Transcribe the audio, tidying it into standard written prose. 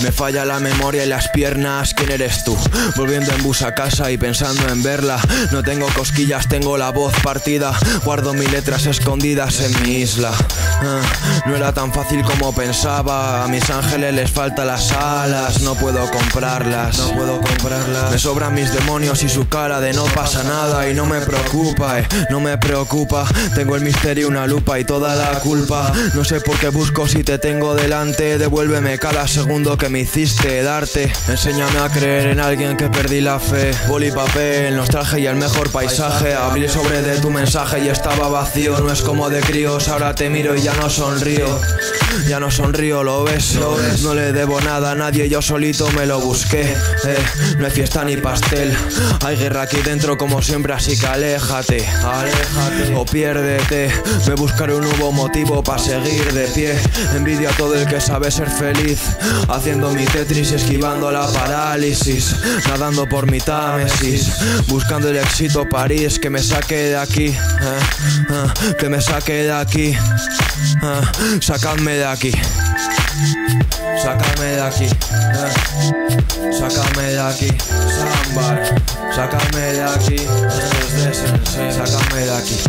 Me falla la memoria y las piernas. ¿Quién eres tú? Volviendo en bus a casa y pensando en verla. No tengo cosquillas, tengo la voz partida. Guardo mis letras escondidas en mi isla. No era tan fácil como pensaba. A mis ángeles les faltan las alas. No puedo comprarlas, no puedo comprarlas. Me sobran mis demonios y su cara de no pasa nada. Y no me preocupa, no me preocupa. Tengo el misterio, una lupa y toda la culpa. No sé por qué busco si te tengo delante. Devuélveme cada segundo que me hiciste darte. Enséñame a creer en alguien que perdí la fe. Boli, papel, nostalgia y el mejor paisaje. Abrí sobre de tu mensaje y estaba vacío. No es como de críos, ahora te miro y ya no sonrío. Ya no sonrío, lo ves. No le debo nada a nadie, yo solito me lo busqué. No hay fiesta ni pastel. Hay guerra aquí dentro como siempre, así que aléjate, aléjate o piérdete. Me buscaré un nuevo motivo para seguir de pie. Envidio a todo el que sabe ser feliz, haciendo mi Tetris y esquivando la parálisis. Nadando por mi Támesis, buscando el éxito París. Que me saque de aquí, que me saque de aquí. Sacadme de aquí. Sácame de aquí, sácame de aquí, Sambar, sácame de aquí, sácame de aquí.